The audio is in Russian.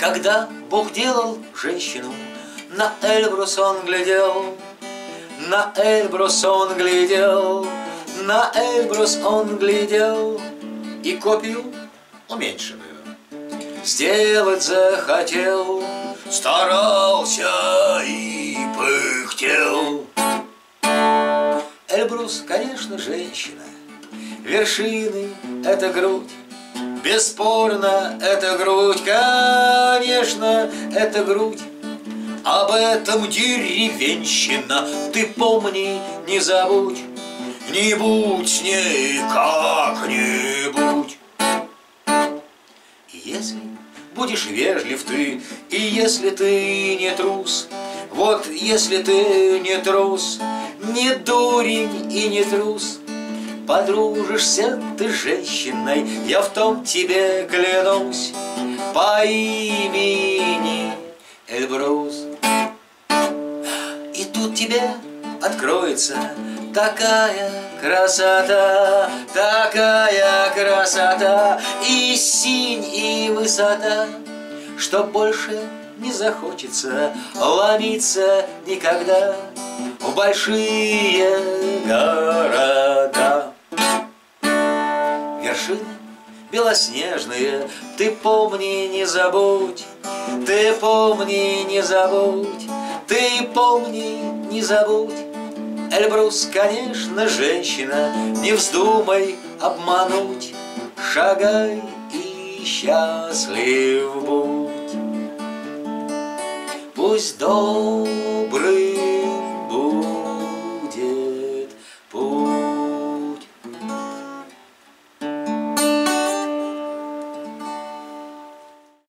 Когда Бог делал женщину, на Эльбрус он глядел, на Эльбрус он глядел, на Эльбрус он глядел, и копию уменьшенную сделать захотел, старался и пыхтел. Эльбрус, конечно, женщина, вершины — это грудь, бесспорно, это грудь, конечно, это грудь. Об этом деревенщина, ты помни, не забудь, не будь с ней как-нибудь. И если будешь вежлив ты, и если ты не трус, вот если ты не трус, не дурень и не трус, подружишься ты с женщиной, я в том тебе клянусь, по имени Эльбрус. И тут тебе откроется такая красота, такая красота, и синь, и высота, что больше не захочется ломиться никогда в большие города. Вершины белоснежные, ты помни, не забудь, ты помни, не забудь, ты помни, не забудь. Эльбрус, конечно, женщина, не вздумай обмануть, шагай и счастлив будь. Пусть добрый